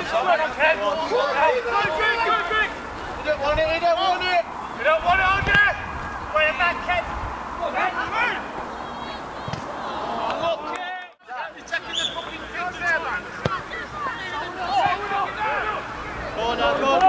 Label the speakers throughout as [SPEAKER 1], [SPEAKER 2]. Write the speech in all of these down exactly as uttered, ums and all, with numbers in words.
[SPEAKER 1] don't want it, he don't want it! You don't want it, on you! Wait a minute, Ken! Look, move! Look, Ken! You're taking the fucking things there, man! Go on, now, go on!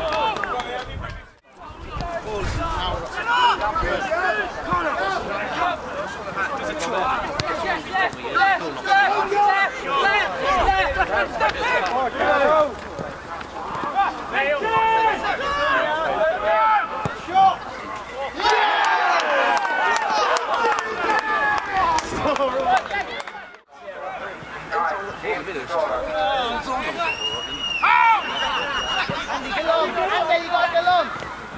[SPEAKER 1] Andy, get along! Andy, you gotta get along!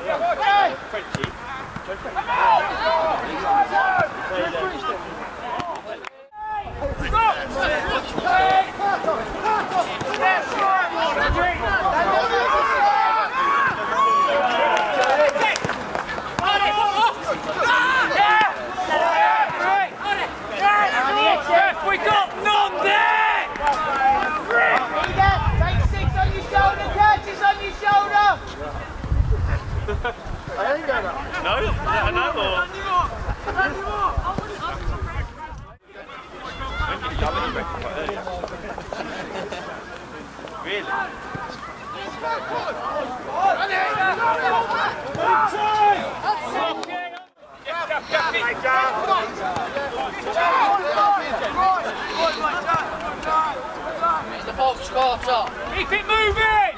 [SPEAKER 1] We got none there! Take six on your shoulder, Curtis on your shoulder! I ain't going up. No? Is that another? Really? It's the box quarter. Keep it moving!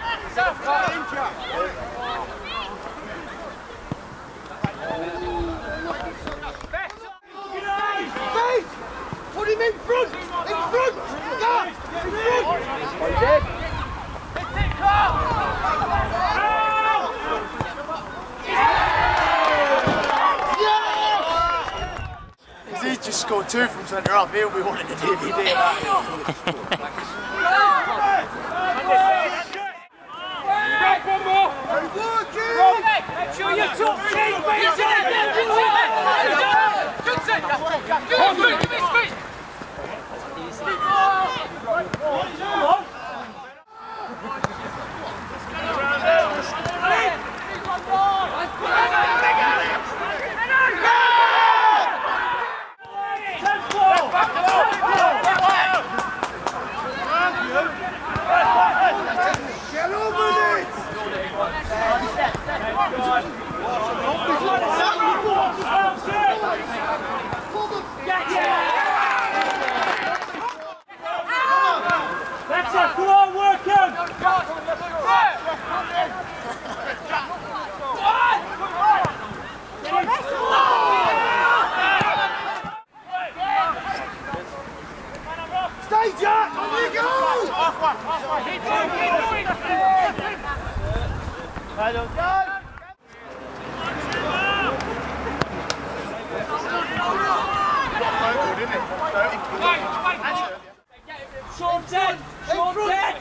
[SPEAKER 1] Put him in front! In front! Go! In front! One dead. Hit it, Carl! If he just scored two from centre half, he'll be wanting a D V D of that. One more! Make sure you're top team, good set! Good set! Give me speed! That's it, come on, working! Stay, Jack! On you go! I don't go! Short dead! Short dead!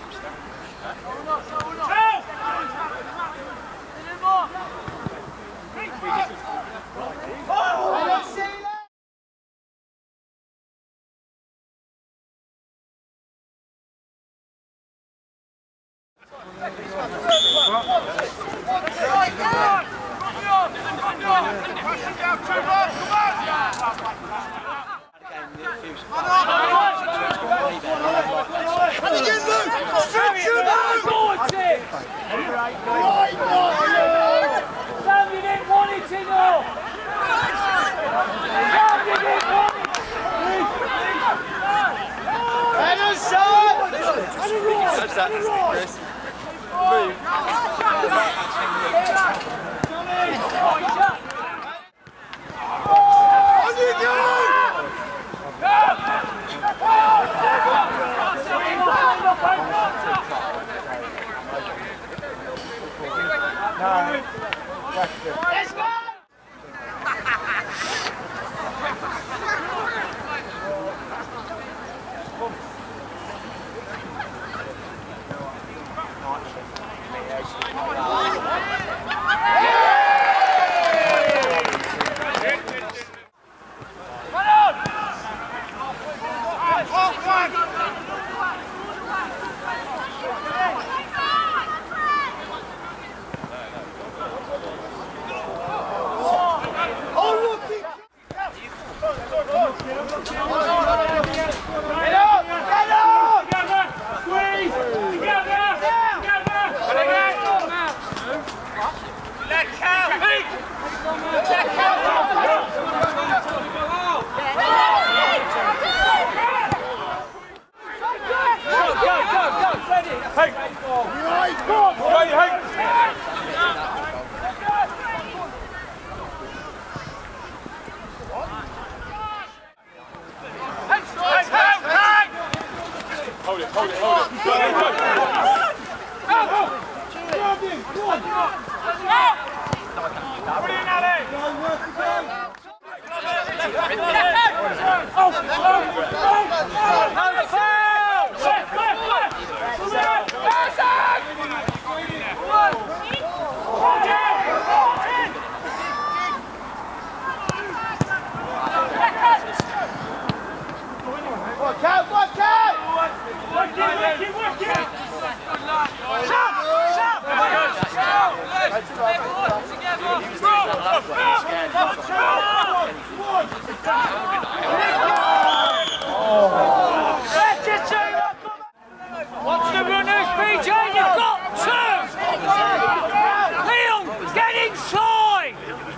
[SPEAKER 2] What's the runners, B J? You've got two! Leon, get inside!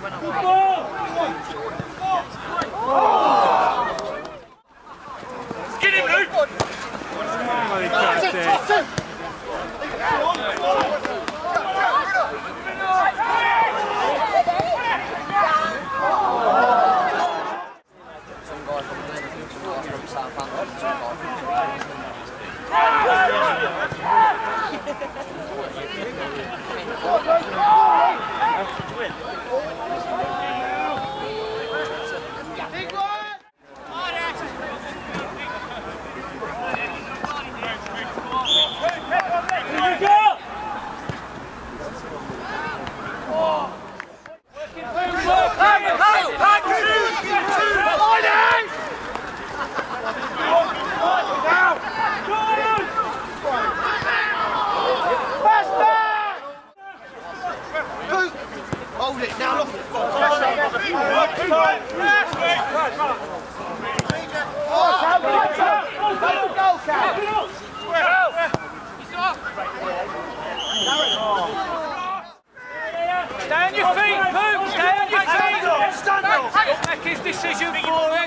[SPEAKER 2] Get him, Luke!
[SPEAKER 1] Hold it now, look.
[SPEAKER 2] Stay on your feet, Poop! Stay on your feet! Stand up! Don't make his decision for him!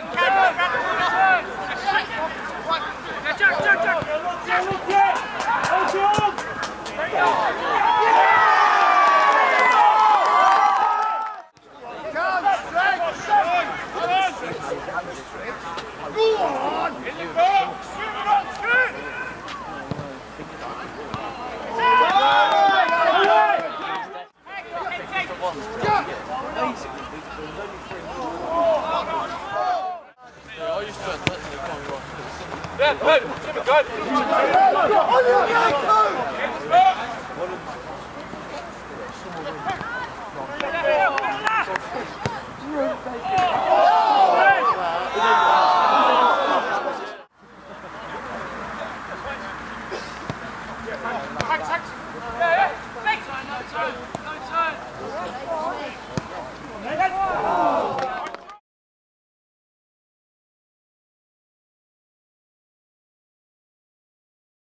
[SPEAKER 2] Jack, Jack, Jack!
[SPEAKER 1] Go on! In the box! Yeah, good. Good.